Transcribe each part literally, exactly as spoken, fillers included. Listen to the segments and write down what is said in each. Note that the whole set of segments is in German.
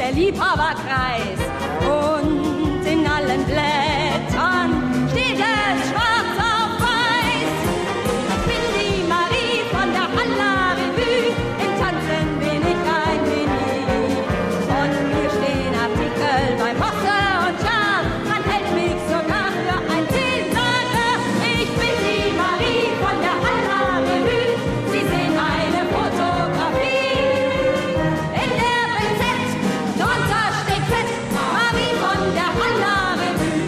der Liebhaberkreis. Und in allen Blättern steht es schwarz auf weiß. Bin die Marie von der Halla Revue, im Tanzen bin ich ein Genie. Und hier stehen Artikel bei Posse und Jar, man hält mich sogar für ein Zielsager. Ich bin die Marie von der Halla Revue, Sie sehen meine Fotografie. In der B Z, drunter steht fett, Marie von der Halla Revue.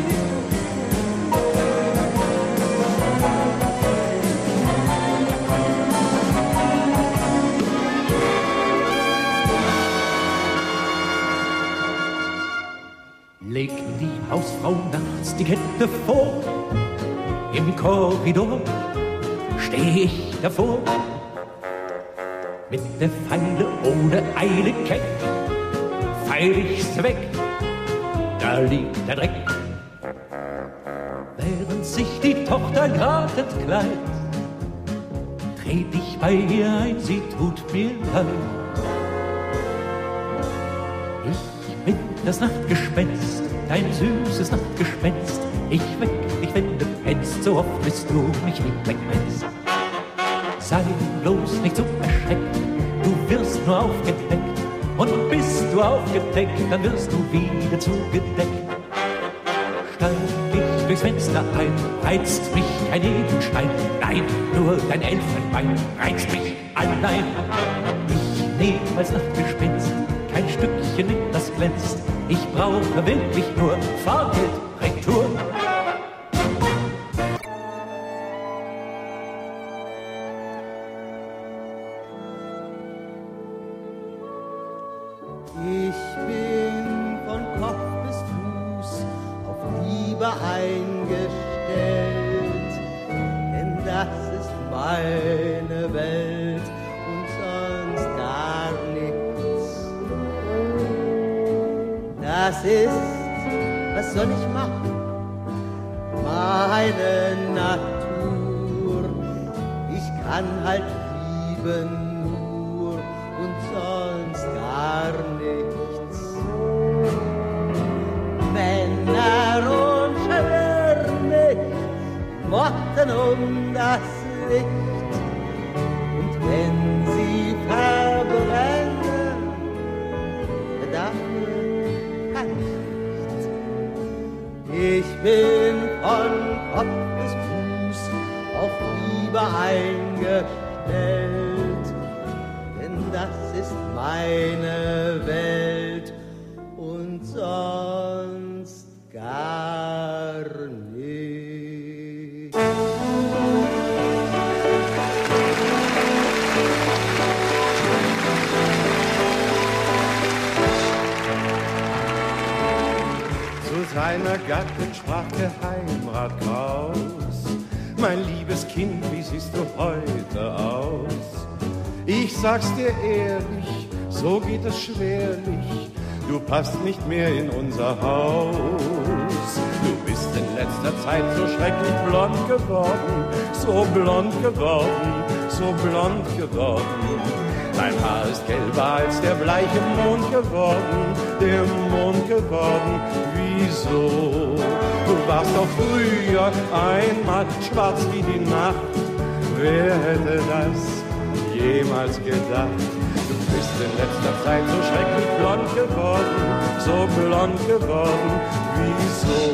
Legt die Hausfrau nachts die Kette vor, im Korridor steh ich davor, mit der Feile ohne Eile keck, feil ich's weg, da liegt der Dreck. Während sich die Tochter grad entkleidet, tret ich bei ihr ein, sie tut mir leid. Ich bin das Nachtgespenst, dein süßes Nachtgespenst. Ich weck dich, wenn du pennst, so oft bist du mich nicht wegmennst. Sei bloß nicht so erschreckt, du wirst nur aufgedeckt. Und bist du aufgedeckt, dann wirst du wieder zugedeckt. Steig ich durchs Fenster ein, reizt mich kein Edelstein. Nein, nur dein Elfenbein reizt mich allein. Ich nehm als Nachtgespenst kein Stückchen mit, das glänzt. Ich brauche wirklich nur Fahrgeld, Retour. Ich bin von Kopf bis Fuß auf Liebe eingestellt, denn das ist meine Welt und sonst gar nichts. Das ist, was soll ich machen? Meine Natur. Ich kann halt lieben nur und sonst gar nichts. Männer und Schwärme mochten um das Licht, und wenn sie verbrennen, dafür kann ich nicht. Ich bin von Kopf bis Fuß auf Liebe eingestellt, denn das ist meine Welt und sonst gar nicht. Zu seiner Gattin sprach der Heimrat Kraus: Mein liebes Kind, wie siehst du heute aus? Ich sag's dir ehrlich, so geht es schwerlich. Du passt nicht mehr in unser Haus. Du bist in letzter Zeit so schrecklich blond geworden, so blond geworden, so blond geworden. Dein Haar ist gelber als der bleiche Mond geworden, der Mond geworden. Wieso? Du warst doch früher einmal schwarz wie die Nacht. Wer hätte das jemals gedacht? Du bist in letzter Zeit so schrecklich blond geworden, so blond geworden. Wieso?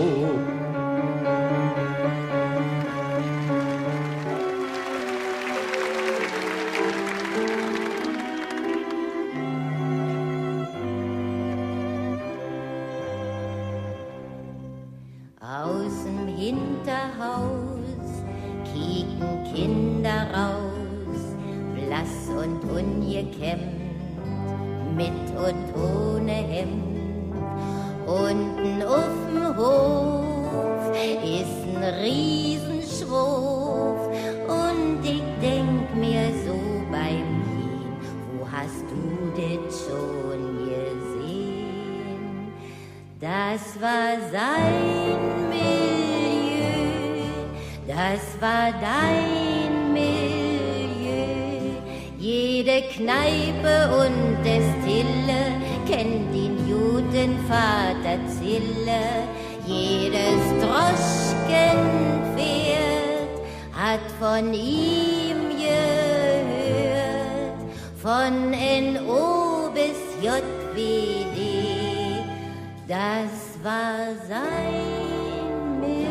Aus dem Hinterhaus kicken Kinder raus, blass und ungekämmt, mit und ohne Hemd. Unten auf'm Hof ist ein Riesenschrof, und ich denk mir so beim Gehen, wo hast du das schon gesehen? Das war sein Milieu, das war dein Milieu. Jede Kneipe und Destille kennt ihn guten Vater Zille. Jedes Droschkenpferd hat von ihm gehört, von N O bis J W D. Das war sein Milieu.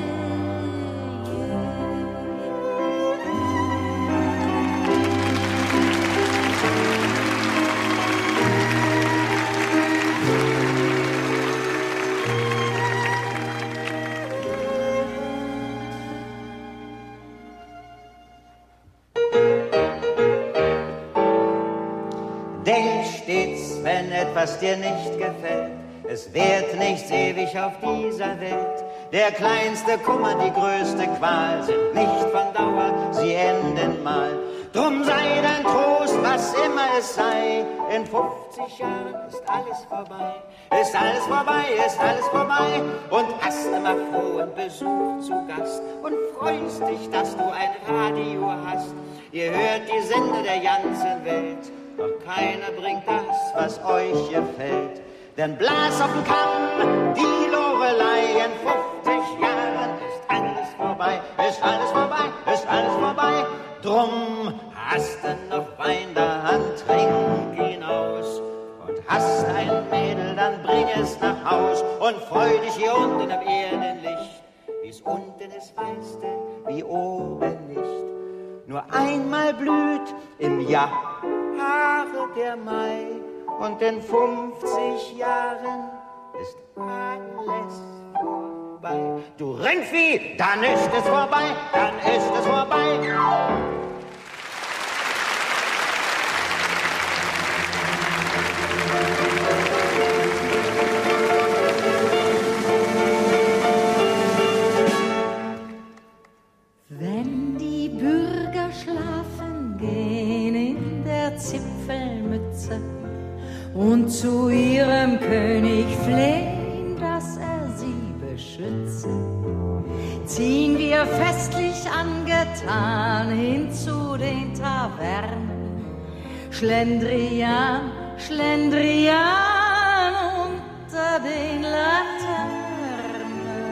Denk stets, wenn etwas dir nicht gefällt, es währt nichts ewig auf dieser Welt. Der kleinste Kummer, die größte Qual sind nicht von Dauer, sie enden mal. Drum sei dein Trost, was immer es sei, in fünfzig Jahren ist alles vorbei. Ist alles vorbei, ist alles vorbei. Und hast immer frohen Besuch zu Gast und freust dich, dass du ein Radio hast. Ihr hört die Sender der ganzen Welt, doch keiner bringt das, was euch gefällt. Denn Blas auf den Kamm, die Lorelei, in fünfzig Jahren ist alles vorbei, ist alles vorbei, ist alles vorbei. Drum hast du noch Wein der Hand, trink ihn aus. Und hast ein Mädel, dann bring es nach Haus und freu dich hier unten am Erdenlicht. Wie's unten ist, weißt du, wie oben nicht. Nur einmal blüht im Jahr Haare der Mai. Und in fünfzig Jahren ist alles vorbei. Du Rindvieh, dann ist es vorbei, dann ist es vorbei. Wenn die Bürger schlafen gehen in der Zipfelmütze und zu ihrem König flehen, dass er sie beschütze, ziehen wir festlich angetan hin zu den Tavernen. Schlendrian, Schlendrian unter den Laternen.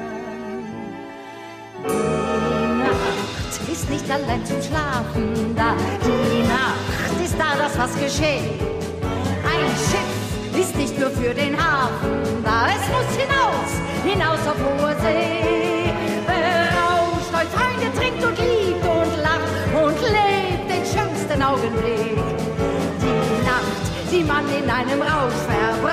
Die Nacht ist nicht allein zum Schlafen da, die Nacht ist da, das was geschieht. Ein Schiff ist nicht nur für den Hafen da, es muss hinaus, hinaus auf hohe See. Berauscht euch, Freunde, trinkt und liebt und lacht und lebt den schönsten Augenblick. Die Nacht, die man in einem Rausch verbringt.